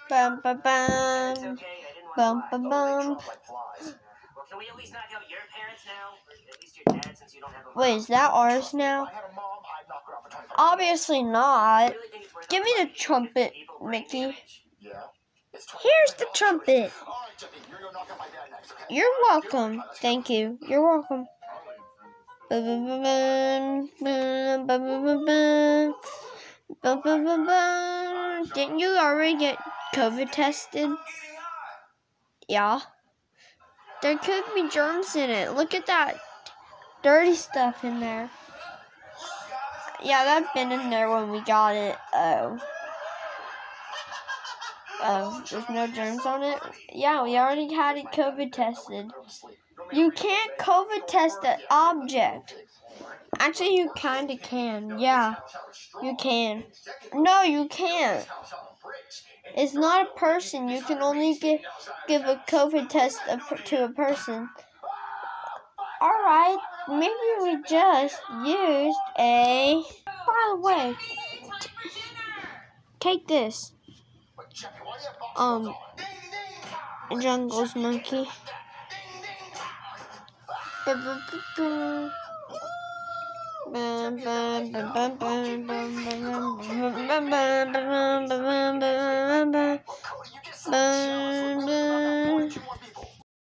Bum bum bum. It's okay, I didn't want Bum to bum lie. bum. Well, can we at least knock out your parents now? Or at least your dad, since you don't have a mom? Wait, is that ours now? If I had a mom, I'd knock her out for 25. Obviously I not. really think it's worth Give me the trumpet, Mickey. Yeah. It's Here's the trumpet. All right, Jeffy, you're gonna knock out my dad next, okay? You're welcome. Thank you. You're welcome. Bum bum bum bum bum bum bum bum bum bum bum. Didn't you already get COVID tested? Yeah. There could be germs in it. Look at that dirty stuff in there. Yeah, that's been in there when we got it. There's no germs on it. Yeah, we already had it COVID tested. You can't COVID test an object. Actually, you kinda can. Yeah, you can. No, you can't. It's not a person. You can only give a COVID test to a person. Alright, maybe we just used a... By the way, take this. Jungle's monkey.